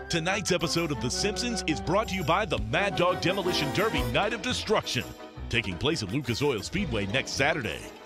Tonight's episode of The Simpsons is brought to you by the Mad Dog Demolition Derby Night of Destruction, taking place at Lucas Oil Speedway next Saturday.